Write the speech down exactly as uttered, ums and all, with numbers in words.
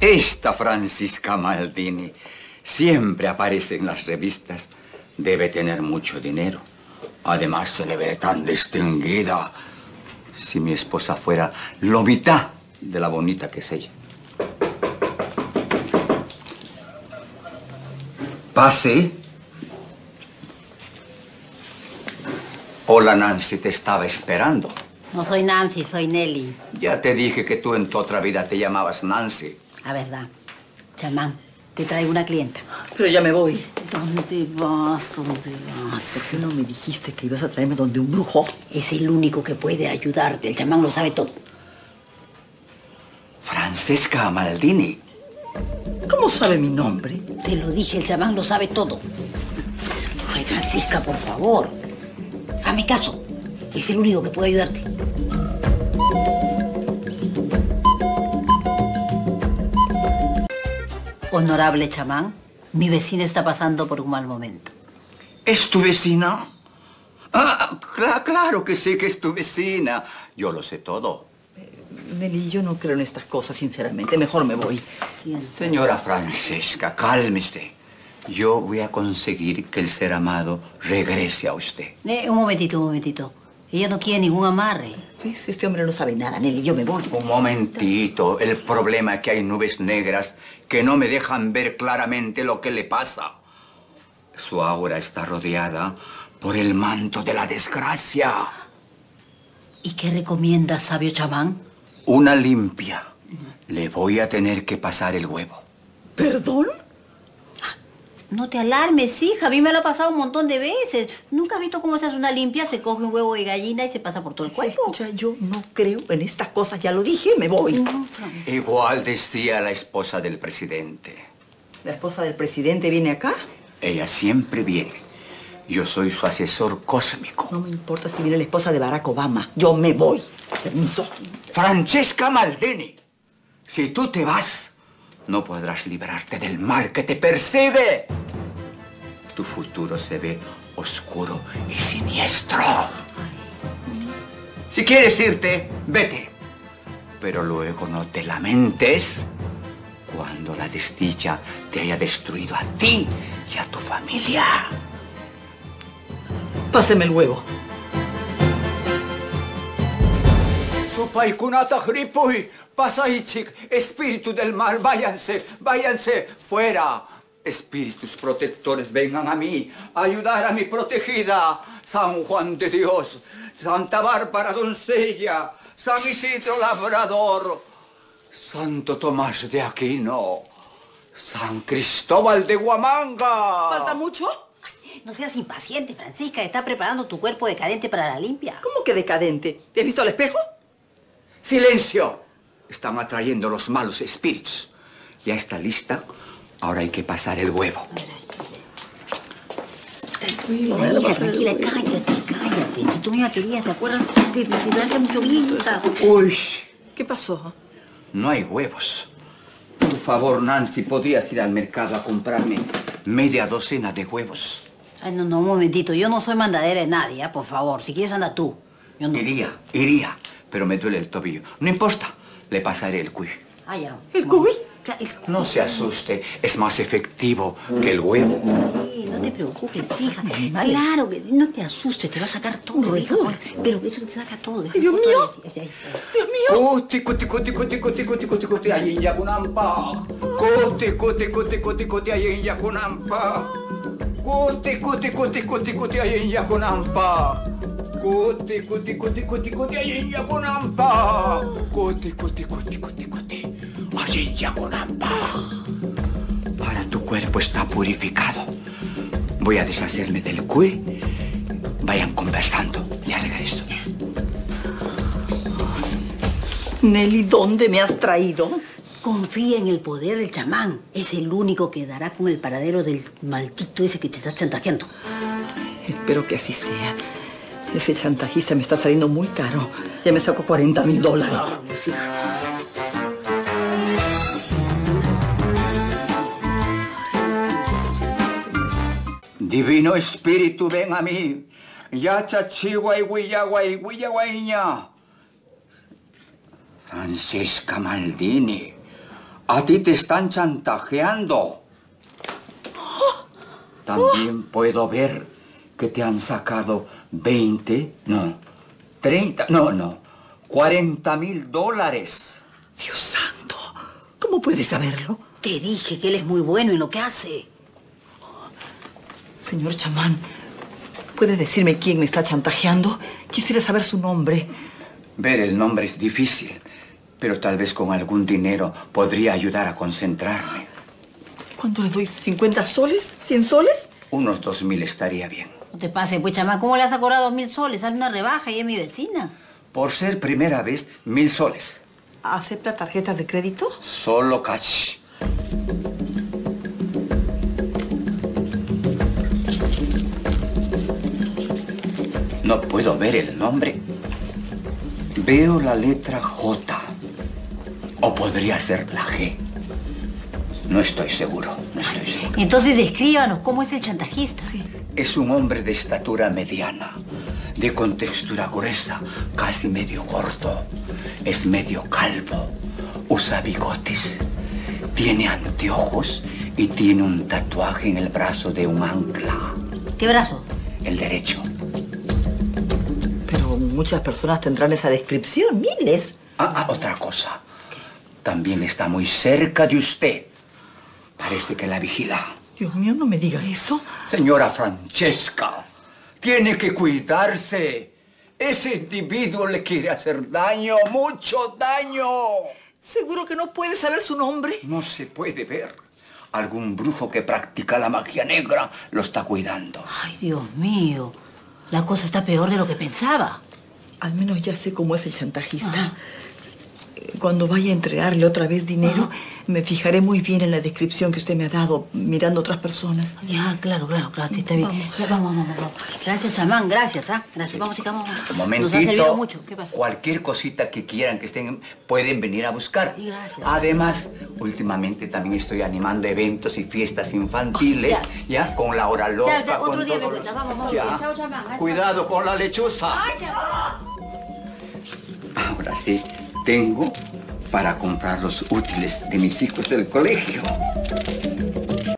Esta Francisca Maldini siempre aparece en las revistas. Debe tener mucho dinero. Además, se le ve tan distinguida. Si mi esposa fuera lo mitad de la bonita que es ella. Pase. Hola, Nancy, te estaba esperando. No soy Nancy, soy Nelly. Ya te dije que tú en tu otra vida te llamabas Nancy. La verdad. Chamán, te traigo una clienta. Pero ya me voy. ¿Dónde vas? ¿Dónde vas? ¿Por qué no me dijiste que ibas a traerme donde un brujo? Es el único que puede ayudarte. El chamán lo sabe todo. Francesca Maldini. ¿Cómo sabe mi nombre? Te lo dije, el chamán lo sabe todo. Ay, Francisca, por favor. Hazme caso. Es el único que puede ayudarte. Honorable chamán, mi vecina está pasando por un mal momento. ¿Es tu vecina? Ah, cl- claro que sí que es tu vecina. Yo lo sé todo. Eh, Nelly, yo no creo en estas cosas, sinceramente. Mejor me voy. Siento. Señora Francesca, cálmese. Yo voy a conseguir que el ser amado regrese a usted. Eh, un momentito, un momentito. Ella no quiere ningún amarre. ¿Ves? Este hombre no sabe nada, Nelly. Yo me voy. Un momentito. El problema es que hay nubes negras que no me dejan ver claramente lo que le pasa. Su aura está rodeada por el manto de la desgracia. ¿Y qué recomienda, sabio chamán? Una limpia. Le voy a tener que pasar el huevo. ¿Perdón? No te alarmes, hija. A mí me lo ha pasado un montón de veces. ¿Nunca has visto cómo se hace una limpia? Se coge un huevo de gallina y se pasa por todo el cuerpo. Escucha, yo no creo en estas cosas. Ya lo dije, me voy. No, Fran. Igual decía la esposa del presidente. ¿La esposa del presidente viene acá? Ella siempre viene. Yo soy su asesor cósmico. No me importa si viene la esposa de Barack Obama. Yo me voy. Permiso. Francesca Maldini, si tú te vas, no podrás librarte del mal que te persigue. Tu futuro se ve oscuro y siniestro. Si quieres irte, vete. Pero luego no te lamentes cuando la desdicha te haya destruido a ti y a tu familia. Páseme el huevo. Supaikunata Hripui, Pasaichik, espíritu del mal, váyanse, váyanse, fuera. Espíritus protectores, vengan a mí, a ayudar a mi protegida. San Juan de Dios, Santa Bárbara Doncella, San Isidro Labrador, Santo Tomás de Aquino, San Cristóbal de Huamanga. ¿Falta mucho? No seas impaciente, Francisca. Está preparando tu cuerpo decadente para la limpia. ¿Cómo que decadente? ¿Te has visto al espejo? ¡Silencio! Están atrayendo los malos espíritus. Ya está lista. Ahora hay que pasar el huevo. Tranquila, hija, tranquila. Cállate, cállate. Si tú misma querías, ¿te acuerdas? Te, te, te hace mucho bien. Uy, ¿Qué pasó? no hay huevos. Por favor, Nancy, ¿podrías ir al mercado a comprarme media docena de huevos? Ay, no, no, un momentito. Yo no soy mandadera de nadie, ¿eh? Por favor. Si quieres, anda tú. Yo no. Iría, iría, pero me duele el tobillo. No importa, le pasaré el cuy. Ah, ya. ¿El cuy? Claro, es- No se asuste, es más efectivo que el huevo. Sí, no te preocupes, hija. Claro que sí, no te asustes, te va a sacar todo, hija. Pero eso te saca todo. Ay, Dios mío. Ay, ay, ay. ¡Dios mío! Cuti, cuti, cuti, cuti, cuti, cuti, cuti, cuti, ahí en Yakunampa. Cuti, cuti, cuti, cuti, cuti, ahí en Yakunampa. Cuti, cuti, cuti, cuti, cuti, ahí en Yakunampa. Cuti, cuti, cuti, cuti, cuti, ahí en Yakunampa. Cuti, cuti, cuti, cuti, cuti, ahí en Yakunampa. Ahora tu cuerpo está purificado. Voy a deshacerme del cuy. Vayan conversando. Ya regreso. Nelly, ¿dónde me has traído? Confía en el poder del chamán. Es el único que dará con el paradero del maldito ese que te estás chantajeando. Espero que así sea. Ese chantajista me está saliendo muy caro. Ya me sacó cuarenta mil dólares. Divino Espíritu, ven a mí. Yacha chihuay huiyaguay huiyaguayña. Francesca Maldini, A ti te están chantajeando. También puedo ver que te han sacado veinte, no, treinta, no, no, cuarenta mil dólares. Dios santo, ¿cómo puedes saberlo? Te dije que él es muy bueno en lo que hace. Señor chamán, ¿puede decirme quién me está chantajeando? Quisiera saber su nombre. Ver el nombre es difícil, pero tal vez con algún dinero podría ayudar a concentrarme. ¿Cuánto le doy? ¿cincuenta soles? ¿cien soles? Unos dos mil estaría bien. No te pases, pues, chamán. ¿Cómo le has cobrado dos mil soles? Haz una rebaja y es mi vecina. Por ser primera vez, mil soles. ¿Acepta tarjetas de crédito? Solo cash. No puedo ver el nombre. Veo la letra J. O podría ser la G. No estoy seguro, no estoy seguro. Entonces descríbanos cómo es el chantajista. Sí. Es un hombre de estatura mediana, de contextura gruesa, casi medio gordo. Es medio calvo, usa bigotes, tiene anteojos y tiene un tatuaje en el brazo de un ancla. ¿Qué brazo? El derecho. Pero muchas personas tendrán esa descripción, miles. Ah, ah, otra cosa. También está muy cerca de usted. Parece que la vigila. Dios mío, no me diga eso. Señora Francesca, tiene que cuidarse. Ese individuo le quiere hacer daño, mucho daño. ¿Seguro que no puede saber su nombre? No se puede ver. Algún brujo que practica la magia negra lo está cuidando. Ay, Dios mío. La cosa está peor de lo que pensaba. Al menos ya sé cómo es el chantajista. Ajá. Cuando vaya a entregarle otra vez dinero, Ajá. me fijaré muy bien en la descripción que usted me ha dado, mirando a otras personas. Ya, claro, claro, claro, sí está bien. Vamos. Ya, vamos, vamos, vamos. Gracias, chamán, gracias, ¿ah? Gracias, vamos, chicas, vamos. Un Nos ha momentito. servido mucho. ¿Qué pasa? Cualquier cosita que quieran que estén, pueden venir a buscar. Y gracias. Además, últimamente también estoy animando eventos y fiestas infantiles, Oh, ya. ya, con la hora loca, Ya, ya, otro con día todos me los- cuentas. Vamos, vamos, ya. chao, chamán. Ay, Cuidado con la lechuza. Ay, chamán. Ahora sí, tengo para comprar los útiles de mis hijos del colegio.